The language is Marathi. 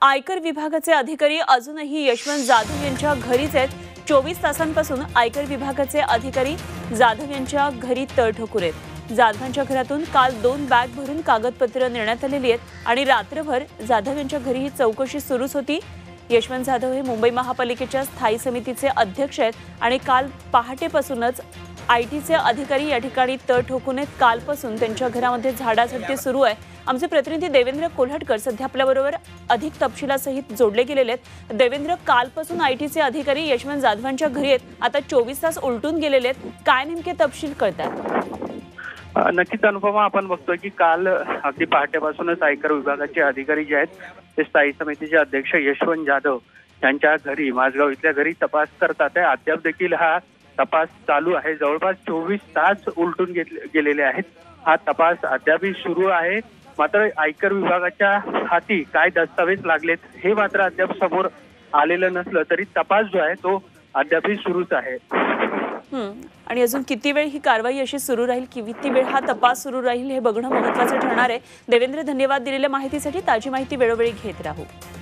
आयकर विभागाचे अधिकारी अजूनही यशवंत जाधव यांच्या घरीच आहेत। 24 तासांपासून आयकर विभागाचे अधिकारी जाधव यांच्या घरी तळ ठोकून आहेत। जाधवांच्या घरातून काल 2 बॅग भरून कागदपत्र नेण्यात आलेली आहेत आणि रात्रभर जाधव यांच्या घरी ही चौकशी सुरूच होती। यशवंत जाधव हे मुंबई महापालिकेच्या स्थायी समितीचे अध्यक्ष आहेत आणि काल पहाटेपासूनच आयटीचे अधिकारी या ठिकाणी तळ ठोकून आहेत। कालपासून त्यांच्या घरामध्ये झाडाझडती सुरू आहे। आमचे प्रतिनिधी देवेंद्र कोल्हटकर सध्या आपल्याबरोबर अधिक तपशिलासहित जोडले गेलेले आहेत। देवेंद्र, कालपासून आयटीचे अधिकारी यशवंत जाधवांच्या घरी आहेत, आता 24 तास उलटून गेलेले आहेत, काय नेमके तपशील कळतात? नक्कीच अनुपमा, आपण बघतोय की काल अगदी पहाटेपासूनच आयकर विभागाचे अधिकारी जे आहेत ते स्थायी समितीचे अध्यक्ष यशवंत जाधव यांच्या घरी, माझगाव इथल्या घरी तपास करतात आहे। अद्याप देखील हा तपास चालू आहे। जवळपास 24 तास उलटून गेलेले आहेत। हा तपास अद्यापही सुरू आहे। मात्र आयकर विभागाच्या हाती काय दस्तावेज लागलेत हे मात्र अद्याप समोर आलेलं नसलं तरी तपास जो आहे तो अद्यापही सुरूच आहे। आणि अजून किती वेळ ही कारवाई अशी सुरू राहील, किती वेळ हा तपास सुरू राहील हे बघणं महत्त्वाचं ठरणार आहे। देवेंद्र, धन्यवाद दिलेल्या माहितीसाठी। ताजी माहिती वेळोवेळी घेत राहू।